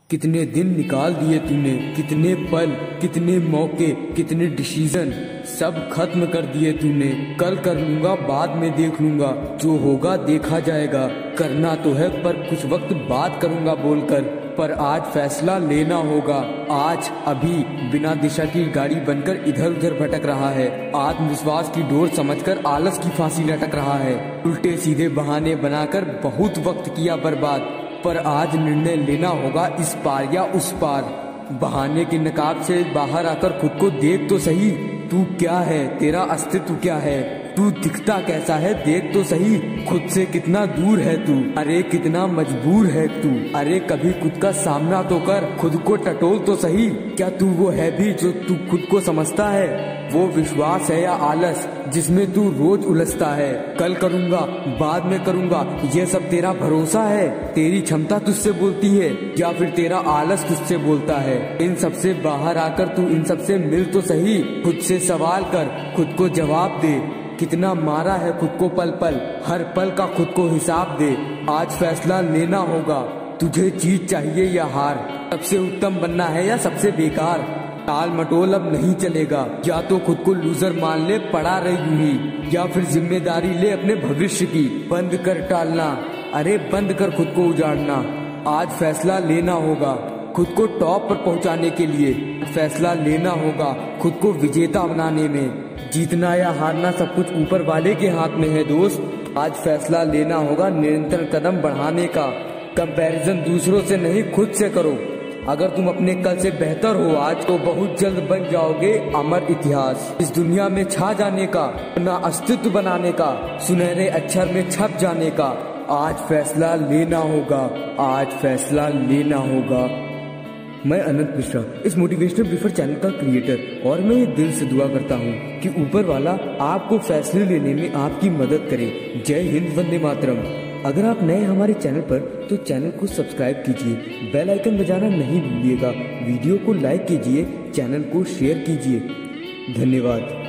कितने दिन निकाल दिए तूने, कितने पल, कितने मौके, कितने डिसीजन, सब खत्म कर दिए तूने। कल कर लूंगा, बाद में देख लूंगा, जो होगा देखा जाएगा। करना तो है पर कुछ वक्त बात करूंगा बोलकर, पर आज फैसला लेना होगा। आज अभी बिना दिशा की गाड़ी बनकर इधर उधर भटक रहा है। आत्मविश्वास की डोर समझकर आलस की फांसी लटक रहा है। उल्टे सीधे बहाने बनाकर बहुत वक्त किया बर्बाद, पर आज निर्णय लेना होगा इस पार या उस पार। बहाने की नकाब से बाहर आकर खुद को देख तो सही, तू क्या है, तेरा अस्तित्व क्या है, तू दिखता कैसा है, देख तो सही। खुद से कितना दूर है तू, अरे कितना मजबूर है तू। अरे कभी खुद का सामना तो कर, खुद को टटोल तो सही। क्या तू वो है भी जो तू खुद को समझता है? वो विश्वास है या आलस जिसमें तू रोज उलझता है? कल करूंगा, बाद में करूंगा, ये सब तेरा भरोसा है? तेरी क्षमता तुझसे बोलती है या फिर तेरा आलस तुझसे बोलता है? इन सबसे बाहर आकर तू इन सबसे मिल तो सही। खुद से सवाल कर, खुद को जवाब दे। कितना मारा है खुद को पल पल, हर पल का खुद को हिसाब दे। आज फैसला लेना होगा, तुझे जीत चाहिए या हार, सबसे उत्तम बनना है या सबसे बेकार। टाल मटोल अब नहीं चलेगा, या तो खुद को लूजर मान ले पड़ा रही यूं ही, या फिर जिम्मेदारी ले अपने भविष्य की। बंद कर टालना, अरे बंद कर खुद को उजाड़ना। आज फैसला लेना होगा खुद को टॉप पर पहुंचाने के लिए। फैसला लेना होगा खुद को विजेता बनाने में। जीतना या हारना सब कुछ ऊपर वाले के हाथ में है दोस्त। आज फैसला लेना होगा निरंतर कदम बढ़ाने का। कंपैरिजन दूसरों से नहीं, खुद से करो। अगर तुम अपने कल से बेहतर हो आज, तो बहुत जल्द बन जाओगे अमर इतिहास। इस दुनिया में छा जाने का, अपना अस्तित्व बनाने का, सुनहरे अक्षर में छप जाने का। आज फैसला लेना होगा, आज फैसला लेना होगा। मैं अनंत मिश्रा, इस मोटिवेशनल ब्रीफर चैनल का क्रिएटर, और मैं दिल से दुआ करता हूँ कि ऊपर वाला आपको फैसले लेने में आपकी मदद करे। जय हिंद, वंदे मातरम। अगर आप नए हमारे चैनल पर, तो चैनल को सब्सक्राइब कीजिए, बेल आइकन बजाना नहीं भूलिएगा, वीडियो को लाइक कीजिए, चैनल को शेयर कीजिए। धन्यवाद।